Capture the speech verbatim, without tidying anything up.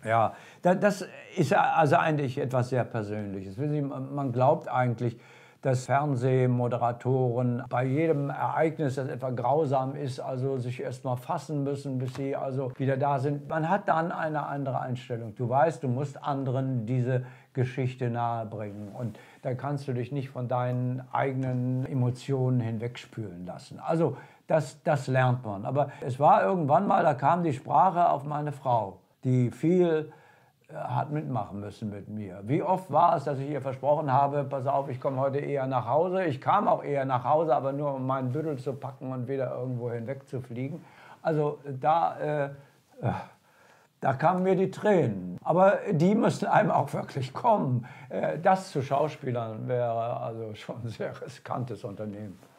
Ja, da das ist ja also eigentlich etwas sehr Persönliches. Wissen Sie, man man glaubt eigentlich, dass Fernsehmoderatoren bei jedem Ereignis, das etwa grausam ist, also sich erst mal fassen müssen, bis sie also wieder da sind. Man hat dann eine andere Einstellung. Du weißt, du musst anderen diese Geschichte nahebringen und da kannst du dich nicht von deinen eigenen Emotionen hinwegspülen lassen. Also das das lernt man. Aber es war irgendwann mal, da kam die Sprache auf meine Frau, die viel äh, hat mitmachen müssen mit mir. Wie oft war es, dass ich ihr versprochen habe, pass auf, ich komme heute eher nach Hause. Ich kam auch eher nach Hause, aber nur um meinen Büdel zu packen und wieder irgendwo hinweg zu fliegen. Also da, äh, äh, da kamen mir die Tränen. Aber die müssen einem auch wirklich kommen. Äh, das zu Schauspielern wäre also schon ein sehr riskantes Unternehmen.